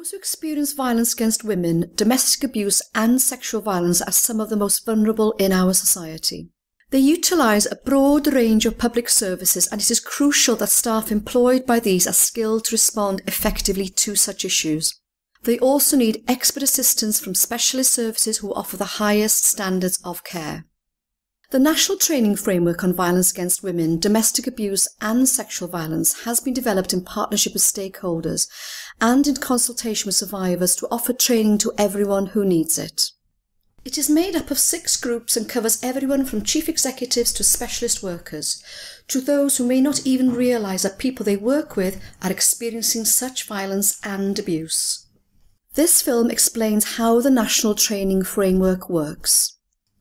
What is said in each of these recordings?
Those who experience violence against women, domestic abuse and sexual violence are some of the most vulnerable in our society. They utilise a broad range of public services, and it is crucial that staff employed by these are skilled to respond effectively to such issues. They also need expert assistance from specialist services who offer the highest standards of care. The National Training Framework on Violence Against Women, Domestic Abuse and Sexual Violence has been developed in partnership with stakeholders and in consultation with survivors to offer training to everyone who needs it. It is made up of 6 groups and covers everyone from chief executives to specialist workers, to those who may not even realise that people they work with are experiencing such violence and abuse. This film explains how the National Training Framework works.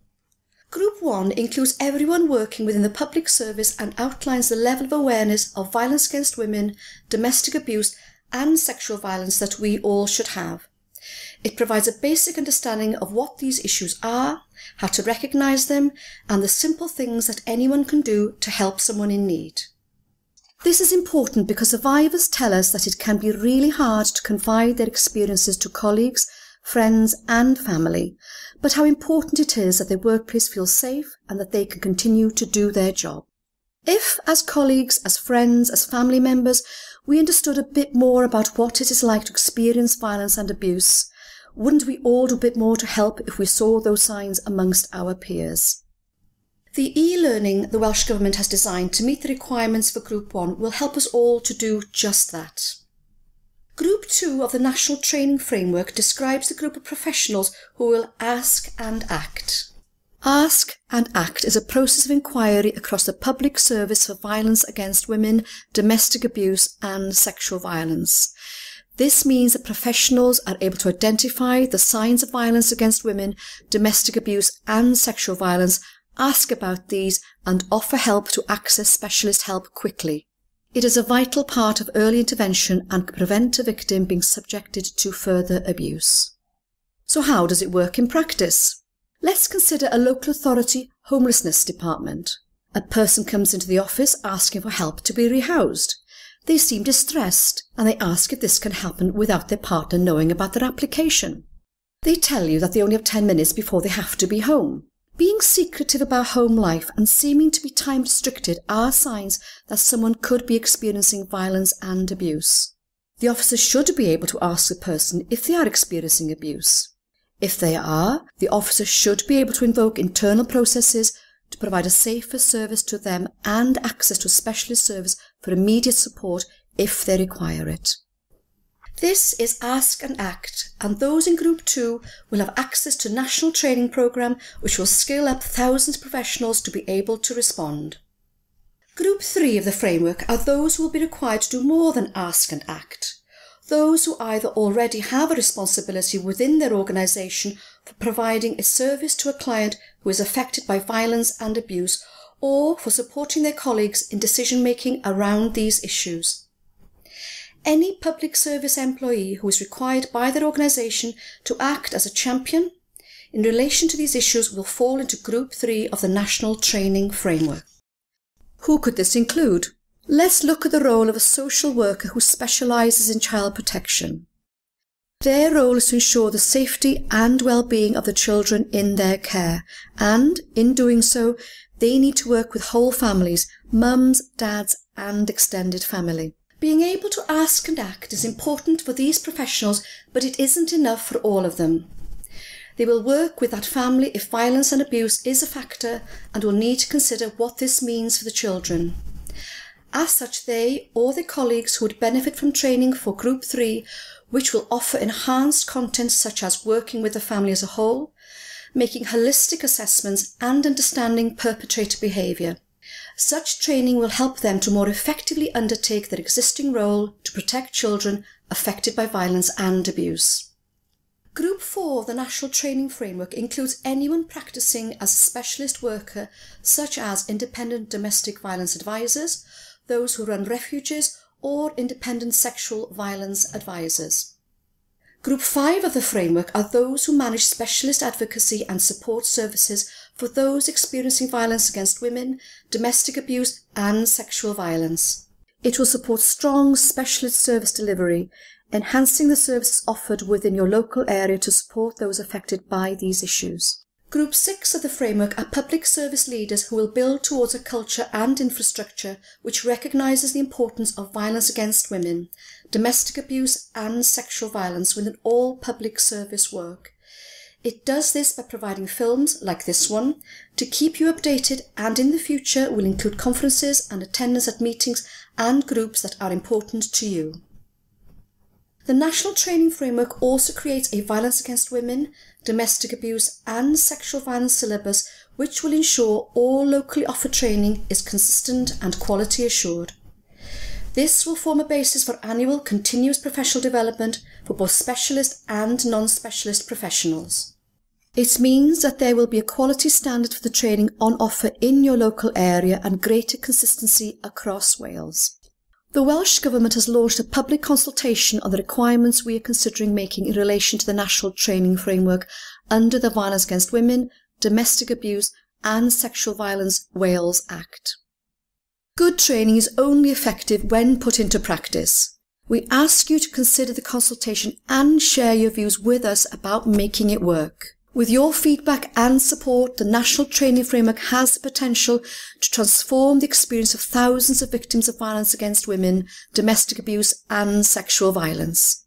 Group 1 includes everyone working within the public service and outlines the level of awareness of violence against women, domestic abuse and sexual violence that we all should have. It provides a basic understanding of what these issues are, how to recognise them, and the simple things that anyone can do to help someone in need. This is important because survivors tell us that it can be really hard to confide their experiences to colleagues, friends and family, but how important it is that their workplace feels safe and that they can continue to do their job. If, as colleagues, as friends, as family members, we understood a bit more about what it is like to experience violence and abuse, wouldn't we all do a bit more to help if we saw those signs amongst our peers? The e-learning the Welsh Government has designed to meet the requirements for Group 1 will help us all to do just that. Group 2 of the National Training Framework describes the group of professionals who will ask and act. Ask and act is a process of inquiry across the public service for violence against women, domestic abuse and sexual violence. This means that professionals are able to identify the signs of violence against women, domestic abuse and sexual violence, ask about these and offer help to access specialist help quickly. It is a vital part of early intervention and can prevent a victim being subjected to further abuse. So how does it work in practice? Let's consider a local authority homelessness department. A person comes into the office asking for help to be rehoused. They seem distressed and they ask if this can happen without their partner knowing about their application. They tell you that they only have 10 minutes before they have to be home. Being secretive about home life and seeming to be time restricted are signs that someone could be experiencing violence and abuse. The officer should be able to ask the person if they are experiencing abuse. If they are, the officer should be able to invoke internal processes to provide a safer service to them and access to a specialist service for immediate support if they require it. This is Ask and Act, and those in Group 2 will have access to a national training programme which will skill up thousands of professionals to be able to respond. Group 3 of the framework are those who will be required to do more than ask and act. Those who either already have a responsibility within their organisation for providing a service to a client who is affected by violence and abuse, or for supporting their colleagues in decision-making around these issues. Any public service employee who is required by their organisation to act as a champion in relation to these issues will fall into Group 3 of the National Training Framework. Who could this include? Let's look at the role of a social worker who specialises in child protection. Their role is to ensure the safety and well-being of the children in their care, and in doing so, they need to work with whole families, mums, dads and extended family. Being able to ask and act is important for these professionals, but it isn't enough for all of them. They will work with that family if violence and abuse is a factor and will need to consider what this means for the children. As such, they or their colleagues who would benefit from training for Group 3, which will offer enhanced content such as working with the family as a whole, making holistic assessments and understanding perpetrator behaviour. Such training will help them to more effectively undertake their existing role to protect children affected by violence and abuse. Group 4 of the National Training Framework includes anyone practising as a specialist worker, such as independent domestic violence advisors, those who run refuges, or independent sexual violence advisors. Group 5 of the framework are those who manage specialist advocacy and support services for those experiencing violence against women, domestic abuse and sexual violence. It will support strong specialist service delivery, enhancing the services offered within your local area to support those affected by these issues. Group 6 of the framework are public service leaders who will build towards a culture and infrastructure which recognises the importance of violence against women, domestic abuse and sexual violence within all public service work. It does this by providing films, like this one, to keep you updated, and in the future will include conferences and attendance at meetings and groups that are important to you. The National Training Framework also creates a violence against women, domestic abuse and sexual violence syllabus which will ensure all locally offered training is consistent and quality assured. This will form a basis for annual continuous professional development for both specialist and non-specialist professionals. It means that there will be a quality standard for the training on offer in your local area and greater consistency across Wales. The Welsh Government has launched a public consultation on the requirements we are considering making in relation to the National Training Framework under the Violence Against Women, Domestic Abuse and Sexual Violence Wales Act. Good training is only effective when put into practice. We ask you to consider the consultation and share your views with us about making it work. With your feedback and support, the National Training Framework has the potential to transform the experience of thousands of victims of violence against women, domestic abuse and sexual violence.